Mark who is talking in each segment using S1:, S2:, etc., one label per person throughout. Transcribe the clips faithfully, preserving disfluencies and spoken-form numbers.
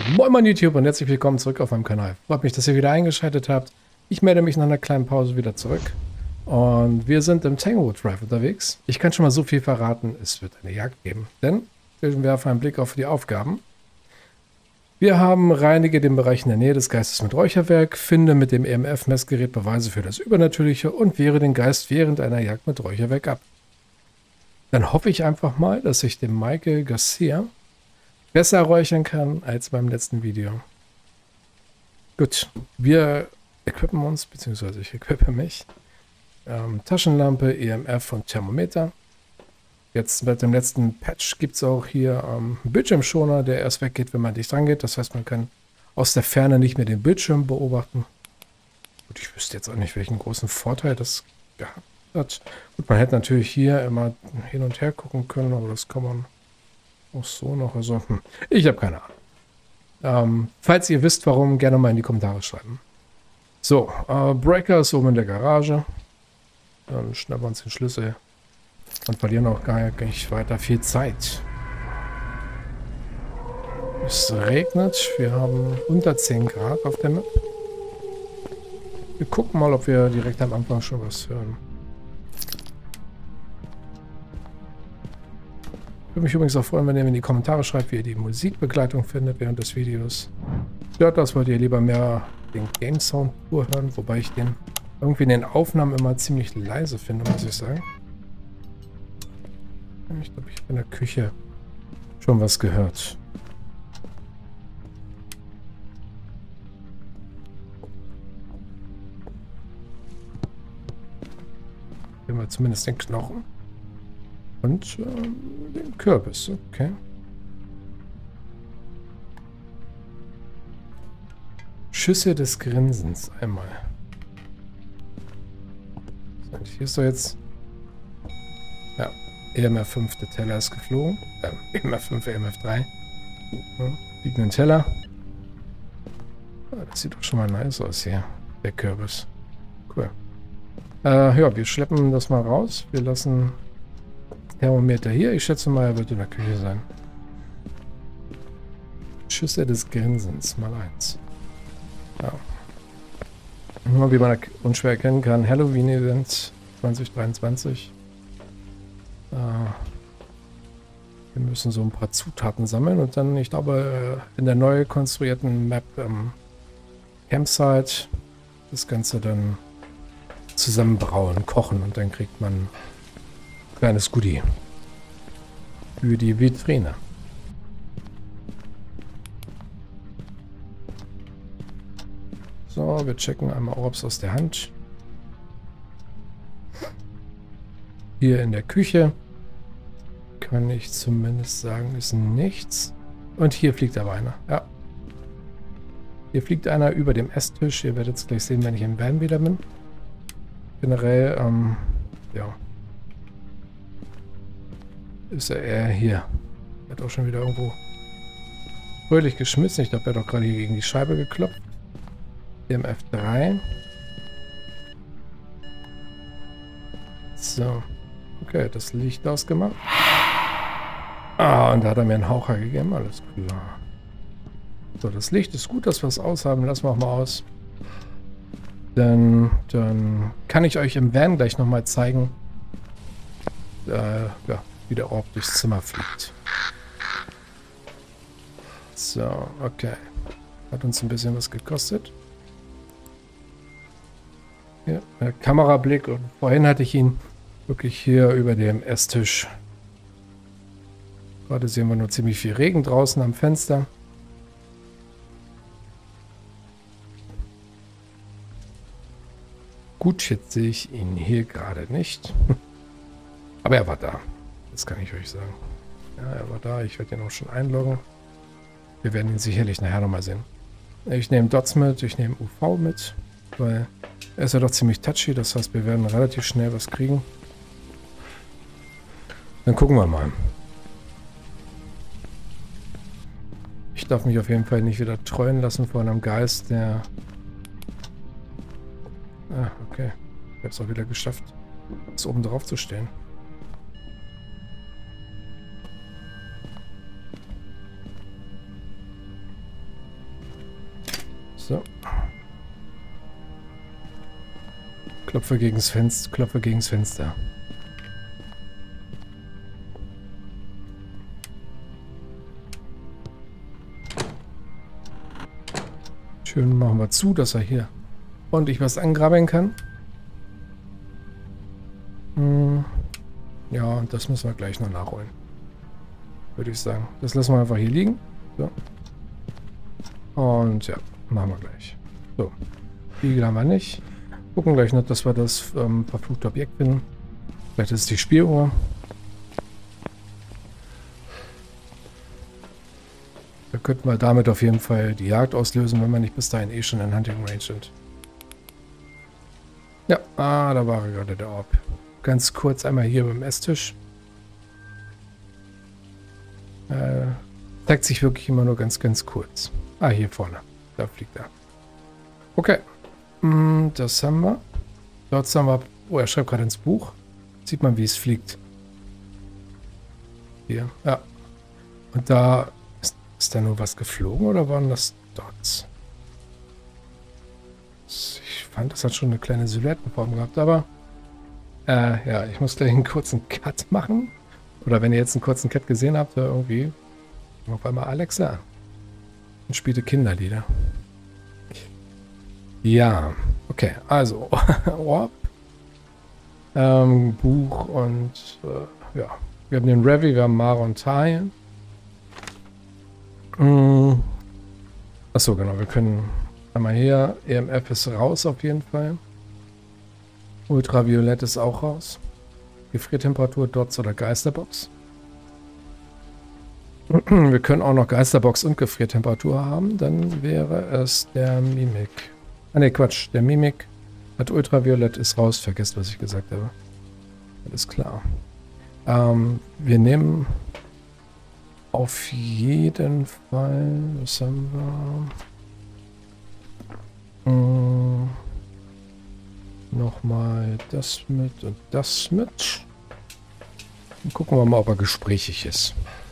S1: Moin Moin YouTube und herzlich willkommen zurück auf meinem Kanal. Freut mich, dass ihr wieder eingeschaltet habt. Ich melde mich nach einer kleinen Pause wieder zurück. Und wir sind im Tanglewood Drive unterwegs. Ich kann schon mal so viel verraten, es wird eine Jagd geben. Denn wir werfen einen Blick auf die Aufgaben. Wir haben reinige den Bereich in der Nähe des Geistes mit Räucherwerk, finde mit dem E M F-Messgerät Beweise für das Übernatürliche und wehre den Geist während einer Jagd mit Räucherwerk ab. Dann hoffe ich einfach mal, dass ich dem Michael Garcia besser räuchern kann als beim letzten Video. Gut, wir equippen uns, beziehungsweise ich equippe mich. Ähm, Taschenlampe, E M F und Thermometer. Jetzt mit dem letzten Patch gibt es auch hier ähm, einen Bildschirmschoner, der erst weggeht, wenn man dicht rangeht. Das heißt, man kann aus der Ferne nicht mehr den Bildschirm beobachten. Gut, ich wüsste jetzt auch nicht, welchen großen Vorteil das gehabt hat. Gut, man hätte natürlich hier immer hin und her gucken können, aber das kann man auch so noch. Also, hm, ich habe keine Ahnung. Ähm, falls ihr wisst, warum, gerne mal in die Kommentare schreiben. So, äh, Breaker ist oben in der Garage. Dann schnappen wir uns den Schlüssel und verlieren auch gar nicht weiter viel Zeit. Es regnet. Wir haben unter zehn Grad auf der Map. Wir gucken mal, ob wir direkt am Anfang schon was hören. Ich würde mich übrigens auch freuen, wenn ihr mir in die Kommentare schreibt, wie ihr die Musikbegleitung findet während des Videos. Stört das, wollt ihr lieber mehr den Game Sound pur hören, wobei ich den irgendwie in den Aufnahmen immer ziemlich leise finde, muss ich sagen. Ich glaube, ich habe in der Küche schon was gehört. Hier haben wir zumindest den Knochen. Und äh, den Kürbis, okay. Schüsse des Grinsens, einmal. So, hier ist doch jetzt... Ja, E M F fünf, der Teller ist geflogen. Äh, E M F fünf, E M F drei. Ja, liegt ein Teller. Ah, das sieht doch schon mal nice aus hier, der Kürbis. Cool. Äh, ja, wir schleppen das mal raus. Wir lassen... Thermometer hier. Ich schätze mal, er wird in der Küche sein. Schüsse des Grinsens, mal eins. Ja. Nur wie man unschwer erkennen kann, Halloween-Event zwanzig dreiundzwanzig. Äh, wir müssen so ein paar Zutaten sammeln und dann, ich glaube, in der neu konstruierten Map ähm, Campsite das Ganze dann zusammenbrauen, kochen und dann kriegt man kleines Goodie für die Vitrine. So, wir checken einmal Orbs aus der Hand. Hier in der Küche kann ich zumindest sagen, ist nichts. Und hier fliegt aber einer. Ja. Hier fliegt einer über dem Esstisch. Ihr werdet es gleich sehen, wenn ich im Van wieder bin. Generell, ähm, ja. Ist er eher hier. Er hat auch schon wieder irgendwo fröhlich geschmissen. Ich glaube, er hat doch gerade hier gegen die Scheibe geklopft. E M F drei. So. Okay, das Licht ausgemacht. Ah, und da hat er mir einen Haucher gegeben. Alles klar. So, das Licht ist gut, dass wir es aushaben. Lassen wir auch mal aus. Dann, dann kann ich euch im Van gleich nochmal zeigen. Äh, ja. Wie der Orb durchs Zimmer fliegt. So, okay. Hat uns ein bisschen was gekostet. Ja, der Kamerablick. Und vorhin hatte ich ihn wirklich hier über dem Esstisch. Gerade sehen wir nur ziemlich viel Regen draußen am Fenster. Gut, jetzt sehe ich ihn hier gerade nicht. Aber er war da. Das kann ich euch sagen. Ja, er war da. Ich werde ihn auch schon einloggen. Wir werden ihn sicherlich nachher nochmal sehen. Ich nehme Dots mit. Ich nehme U V mit. Weil er ist ja doch ziemlich touchy. Das heißt, wir werden relativ schnell was kriegen. Dann gucken wir mal. Ich darf mich auf jeden Fall nicht wieder treuen lassen von einem Geist, der... Ah, okay. Ich habe es auch wieder geschafft, es oben drauf zu stellen. So. Klopfe gegens Fenster, klopfe gegens Fenster. Schön machen wir zu, dass er hier ordentlich was angrabbeln kann. Hm. Ja, das müssen wir gleich noch nachholen. Würde ich sagen. Das lassen wir einfach hier liegen. So. Und ja, machen wir gleich. So. Spiegel haben wir nicht. Gucken gleich noch, dass wir das ähm, verfluchte Objekt finden. Vielleicht ist es die Spieluhr. Da könnten wir damit auf jeden Fall die Jagd auslösen, wenn wir nicht bis dahin eh schon in Hunting Range sind. Ja, ah, da war gerade der Orb. Ganz kurz einmal hier beim Esstisch. Äh, zeigt sich wirklich immer nur ganz, ganz kurz. Ah, hier vorne. Da fliegt er. Okay. Das haben wir. Dort haben wir... Oh, er schreibt gerade ins Buch. Sieht man, wie es fliegt. Hier. Ja. Und da... Ist, ist da nur was geflogen oder waren das Dots? Ich fand, das hat schon eine kleine Silhouettenform gehabt, aber... Äh, ja, ich muss gleich einen kurzen Cut machen. Oder wenn ihr jetzt einen kurzen Cut gesehen habt, irgendwie... Auf einmal Alexa. Und spielte Kinderlieder. Ja, okay, also Orb, ähm, Buch und äh, ja, wir haben den Revi, wir haben Mara und Tai. Hm. Achso, genau, wir können einmal hier, E M F ist raus auf jeden Fall. Ultraviolett ist auch raus. Gefriertemperatur, Dots oder Geisterbox. Wir können auch noch Geisterbox und Gefriertemperatur haben, dann wäre es der Mimik. Ah ne, Quatsch. Der Mimik hat Ultraviolett, ist raus. Vergesst, was ich gesagt habe. Alles klar. Ähm, wir nehmen auf jeden Fall... Was haben wir? Hm, nochmal das mit und das mit. Dann gucken wir mal, ob er gesprächig ist.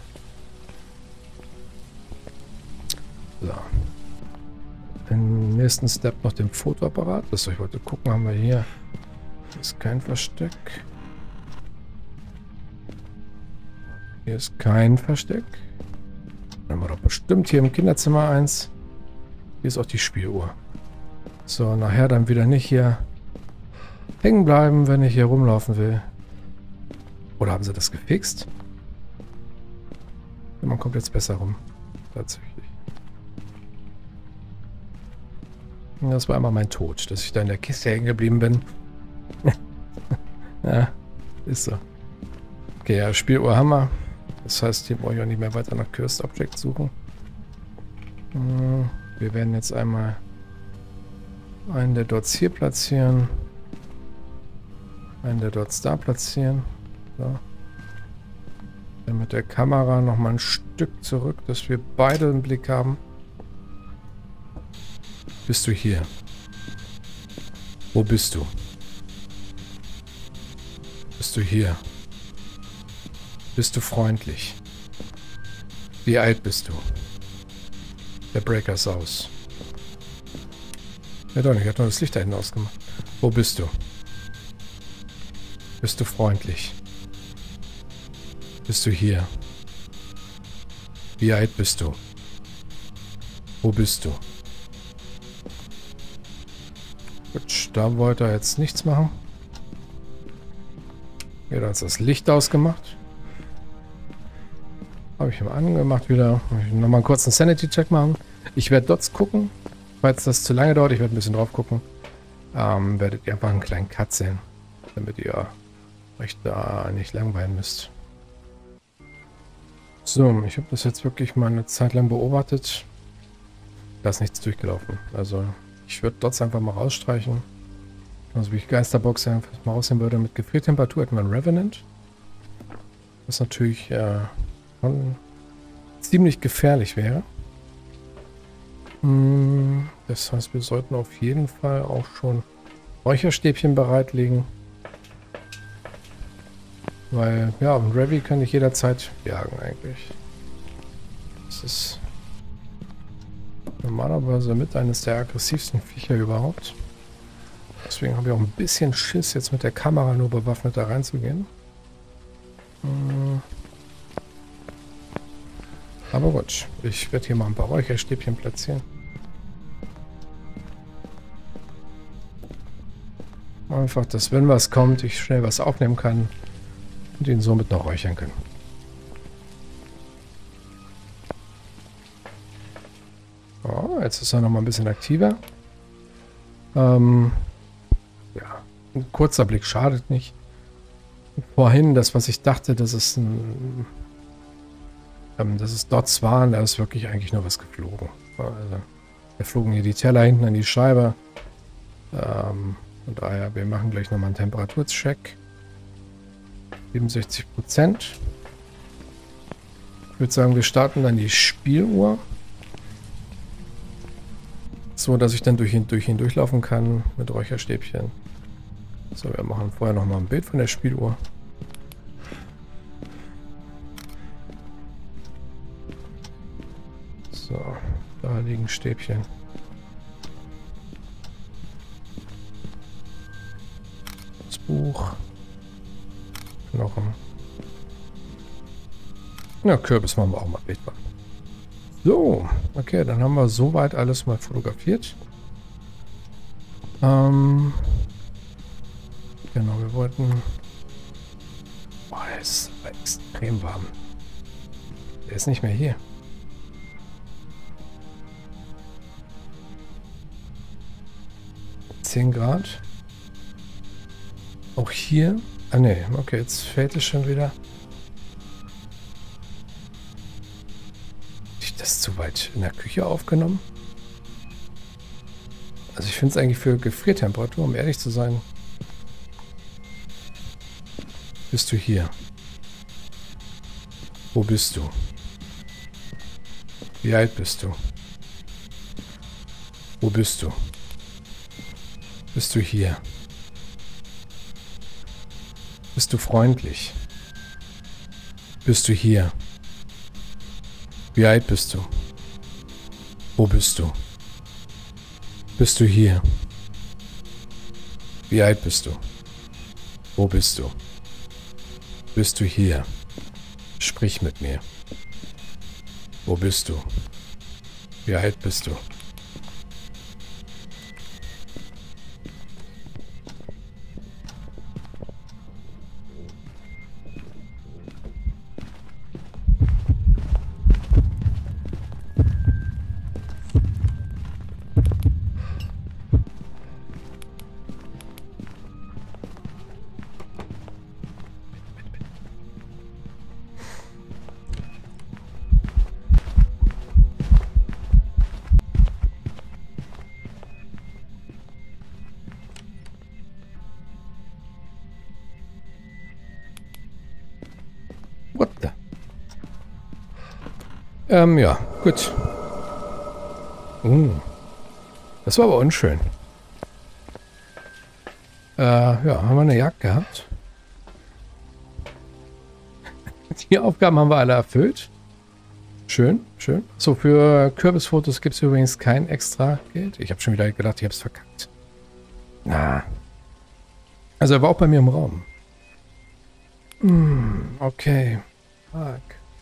S1: So. Im nächsten Step noch den Fotoapparat. Das ich wollte gucken, haben wir hier. Hier ist kein Versteck. Hier ist kein Versteck. Dann haben wir doch bestimmt hier im Kinderzimmer eins. Hier ist auch die Spieluhr. So, nachher dann wieder nicht hier hängen bleiben, wenn ich hier rumlaufen will. Oder haben sie das gefixt? Ja, man kommt jetzt besser rum. Tatsächlich. Das war einmal mein Tod, dass ich da in der Kiste hängen geblieben bin. Ja, ist so. Okay, ja, Spieluhr haben wir. Das heißt, hier brauche ich auch nicht mehr weiter nach Cursed Object suchen. Wir werden jetzt einmal einen der Dots hier platzieren. Einen der Dots da platzieren. So. Dann mit der Kamera nochmal ein Stück zurück, dass wir beide einen Blick haben. Bist du hier? Wo bist du? Bist du hier? Bist du freundlich? Wie alt bist du? Der Breaker ist aus. Ja doch nicht, ich habe nur das Licht da hinten ausgemacht. Wo bist du? Bist du freundlich? Bist du hier? Wie alt bist du? Wo bist du? Gut, da wollte er jetzt nichts machen. Hier hat uns das Licht ausgemacht. Habe ich ihm angemacht wieder. Nochmal einen kurzen Sanity-Check machen. Ich werde Dots gucken. Falls das zu lange dauert, ich werde ein bisschen drauf gucken. Ähm, werdet ihr einfach einen kleinen Cut sehen. Damit ihr euch da nicht langweilen müsst. So, ich habe das jetzt wirklich mal eine Zeit lang beobachtet. Da ist nichts durchgelaufen. Also, ich würde Dots einfach mal rausstreichen. Also, wie ich Geisterbox einfach mal aussehen würde. Mit Gefriertemperatur hätten wir einen Revenant. Was natürlich äh, schon ziemlich gefährlich wäre. Hm, das heißt, wir sollten auf jeden Fall auch schon Räucherstäbchen bereitlegen. Weil, ja, einen Revi kann ich jederzeit jagen eigentlich. Das ist Normalerweise mit eines der aggressivsten Viecher überhaupt. Deswegen habe ich auch ein bisschen Schiss, jetzt mit der Kamera nur bewaffnet da reinzugehen. Hm. Aber gut, ich werde hier mal ein paar Räucherstäbchen platzieren. Einfach, dass wenn was kommt, ich schnell was aufnehmen kann und ihn somit noch räuchern kann. Oh, jetzt ist er noch mal ein bisschen aktiver. Ähm, ja, ein kurzer Blick schadet nicht. Vorhin, das, was ich dachte, dass es ein, ähm, dass es Dots waren, da ist wirklich eigentlich nur was geflogen. Also, wir flogen hier die Teller hinten an die Scheibe. Ähm, von daher, wir machen gleich nochmal einen Temperaturcheck. siebenundsechzig Prozent. Ich würde sagen, wir starten dann die Spieluhr. So, dass ich dann durch ihn, durch ihn durchlaufen kann mit Räucherstäbchen. So, wir machen vorher nochmal ein Bild von der Spieluhr. So, da liegen Stäbchen. Das Buch. Knochen. Ja, Kürbis machen wir auch mal Bild machen. So, okay, dann haben wir soweit alles mal fotografiert. Ähm, genau, wir wollten... Boah, es ist aber extrem warm. Der ist nicht mehr hier. zehn Grad. Auch hier. Ah ne, okay, jetzt fällt es schon wieder. Das zu weit in der Küche aufgenommen. Also ich finde es eigentlich für Gefriertemperatur, um ehrlich zu sein. Bist du hier? Wo bist du? Wie alt bist du? Wo bist du? Bist du hier? Bist du freundlich? Bist du hier? Wie alt bist du? Wo bist du? Bist du hier? Wie alt bist du? Wo bist du? Bist du hier? Sprich mit mir. Wo bist du? Wie alt bist du? What the? Ähm, ja, gut. Uh, das war aber unschön. Äh, ja, haben wir eine Jagd gehabt. Die Aufgaben haben wir alle erfüllt. Schön, schön. So, für Kürbisfotos gibt es übrigens kein extra Geld. Ich habe schon wieder gedacht, ich habe es verkackt. Na. Also er war auch bei mir im Raum. Hm, okay. Fuck.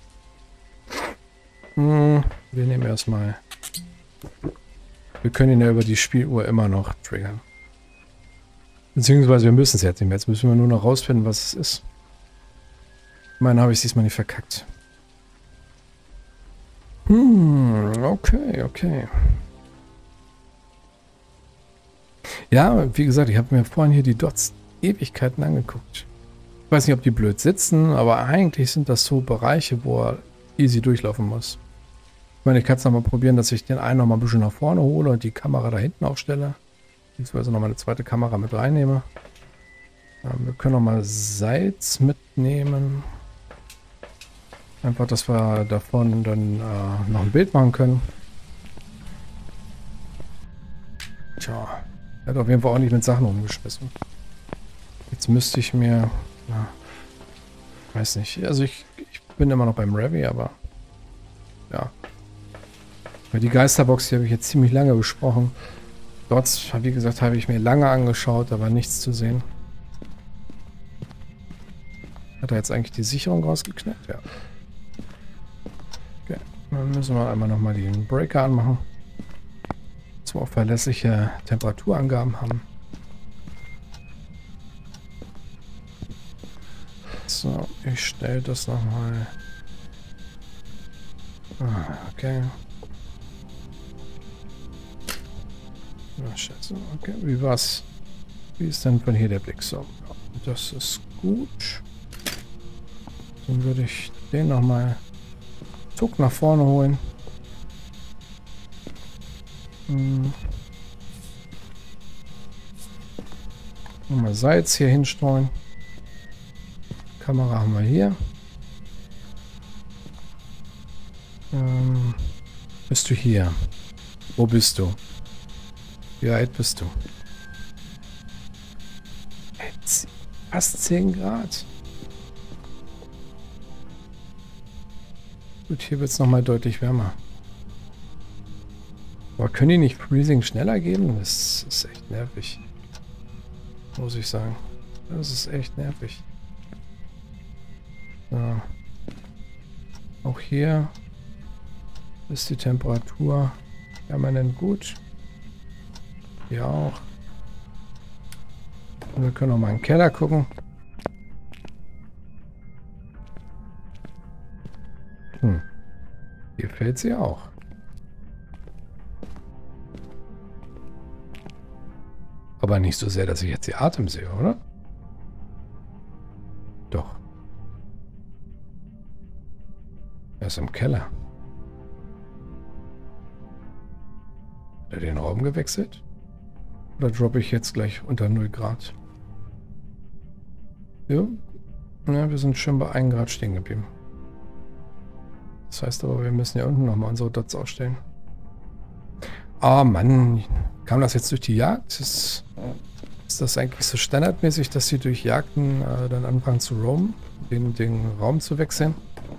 S1: Hm, wir nehmen erstmal. Wir können ihn ja über die Spieluhr immer noch triggern. Beziehungsweise wir müssen es jetzt nicht mehr. Jetzt müssen wir nur noch rausfinden, was es ist. Ich meine, habe ich es diesmal nicht verkackt. Hm, okay, okay. Ja, wie gesagt, ich habe mir vorhin hier die Dots Ewigkeiten angeguckt. Ich weiß nicht, ob die blöd sitzen, aber eigentlich sind das so Bereiche, wo er easy durchlaufen muss. Ich meine, ich kann es nochmal probieren, dass ich den einen nochmal ein bisschen nach vorne hole und die Kamera da hinten aufstelle. Beziehungsweise nochmal eine zweite Kamera mit reinnehme. Ähm, wir können nochmal Salz mitnehmen. Einfach, dass wir davon dann äh, noch ein Bild machen können. Tja, er hat auf jeden Fall auch nicht mit Sachen umgeschmissen. Jetzt müsste ich mir... Na, weiß nicht. Also ich, ich bin immer noch beim Ravi, aber... Ja. Weil die Geisterbox, die habe ich jetzt ziemlich lange besprochen. Dort, wie gesagt, habe ich mir lange angeschaut, aber nichts zu sehen. Hat er jetzt eigentlich die Sicherung rausgeknackt? Ja. Okay, dann müssen wir einmal nochmal den Breaker anmachen. Dass wir auch verlässliche Temperaturangaben haben. So, ich stelle das nochmal. Ah, okay. Na, schätze. Okay, wie war's? Wie ist denn von hier der Blick? So, das ist gut. Dann würde ich den nochmal Tuck nach vorne holen. Hm. Nochmal Salz hier hinstreuen. Kamera haben wir hier. Ähm, bist du hier? Wo bist du? Wie alt bist du? Jetzt fast zehn Grad. Gut, hier wird es nochmal deutlich wärmer. Aber können die nicht Freezing schneller geben? Das ist echt nervig. Muss ich sagen. Das ist echt nervig. So. Auch hier ist die Temperatur permanent gut. Hier auch. Und wir können auch mal in den Keller gucken. Hm. Hier fällt sie auch. Aber nicht so sehr, dass ich jetzt die Atem sehe, oder? Doch. Er ist im Keller. Hat er den Raum gewechselt? Oder droppe ich jetzt gleich unter null Grad? Ja. Ja, wir sind schon bei einem Grad stehen geblieben. Das heißt aber, wir müssen ja unten nochmal unsere Dots aufstellen. Oh Mann, kam das jetzt durch die Jagd? Ist, ist das eigentlich so standardmäßig, dass sie durch Jagden äh, dann anfangen zu roamen? Den, den Raum zu wechseln?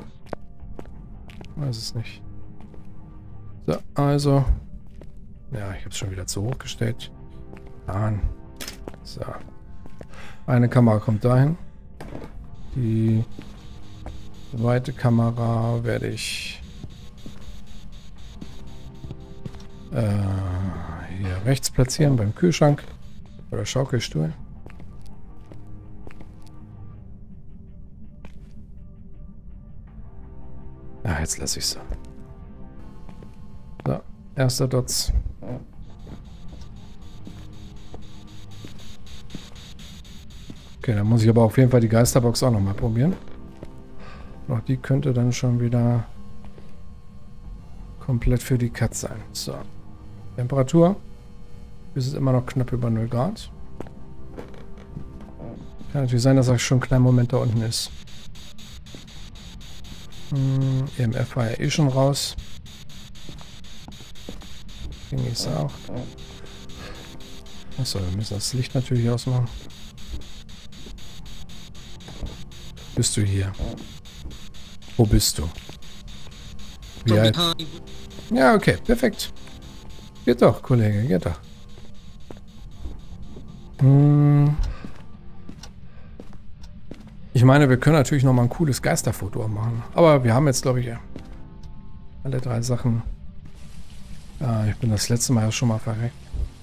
S1: Weiß es nicht. So, also. Ja, ich habe es schon wieder zu hoch gestellt. An. So. Eine Kamera kommt dahin. Die zweite Kamera werde ich äh, hier rechts platzieren beim Kühlschrank oder Schaukelstuhl. Ja, jetzt lasse ich es so. So, erster Dots. Okay, dann muss ich aber auf jeden Fall die Geisterbox auch nochmal probieren. Auch die könnte dann schon wieder komplett für die Katz sein. So. Temperatur. Wir sind immer noch knapp über null Grad. Kann natürlich sein, dass er schon einen kleinen Moment da unten ist. Hm, E M F war ja eh schon raus. Ding ist auch. Achso, wir müssen das Licht natürlich ausmachen. Bist du hier? Wo bist du? Wie alt? Ja, okay, perfekt. Geht doch, Kollege, geht doch. Hm. Ich meine, wir können natürlich noch mal ein cooles Geisterfoto machen. Aber wir haben jetzt, glaube ich, alle drei Sachen. Ah, ich bin das letzte Mal schon mal verreckt.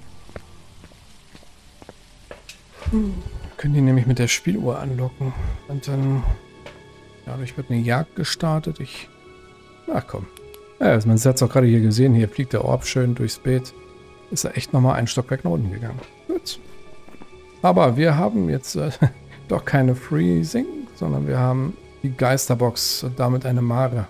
S1: Hm. Können die nämlich mit der Spieluhr anlocken. Und dann... Dadurch wird eine Jagd gestartet. Ich... Ach komm. Ja, also man hat es auch gerade hier gesehen. Hier fliegt der Orb schön durchs Beet. Ist er echt nochmal ein Stockwerk nach unten gegangen. Gut. Aber wir haben jetzt äh, doch keine Freezing, sondern wir haben die Geisterbox und damit eine Mare.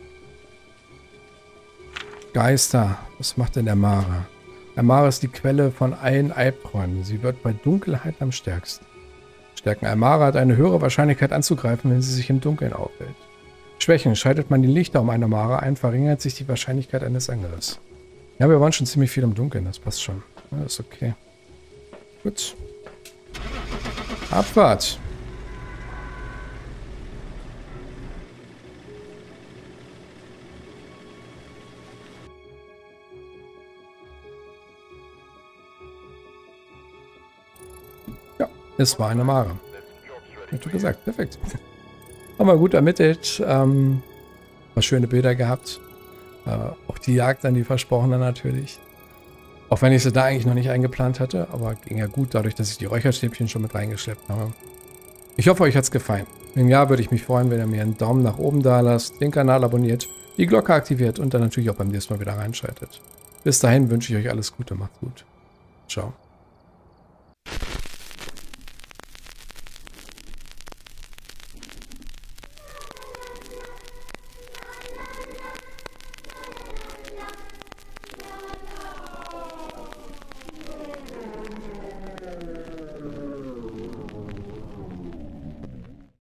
S1: Geister. Was macht denn der Mare? Der Mare ist die Quelle von allen Albträumen. Sie wird bei Dunkelheit am stärksten. Stärken. Aymara hat eine höhere Wahrscheinlichkeit anzugreifen, wenn sie sich im Dunkeln aufhält. Schwächen. Schaltet man die Lichter um eine Aymara ein, verringert sich die Wahrscheinlichkeit eines Angriffs. Ja, wir waren schon ziemlich viel im Dunkeln, das passt schon. Ja, ist okay. Gut. Abfahrt. Es war eine Mare. Hast du gesagt, perfekt. Haben wir gut ermittelt. Ähm, war schöne Bilder gehabt. Äh, auch die Jagd an die Versprochene natürlich. Auch wenn ich sie da eigentlich noch nicht eingeplant hatte, aber ging ja gut, dadurch, dass ich die Räucherstäbchen schon mit reingeschleppt habe. Ich hoffe, euch hat es gefallen. Wenn ja, würde ich mich freuen, wenn ihr mir einen Daumen nach oben da lasst, den Kanal abonniert, die Glocke aktiviert und dann natürlich auch beim nächsten Mal wieder reinschaltet. Bis dahin wünsche ich euch alles Gute, macht's gut. Ciao.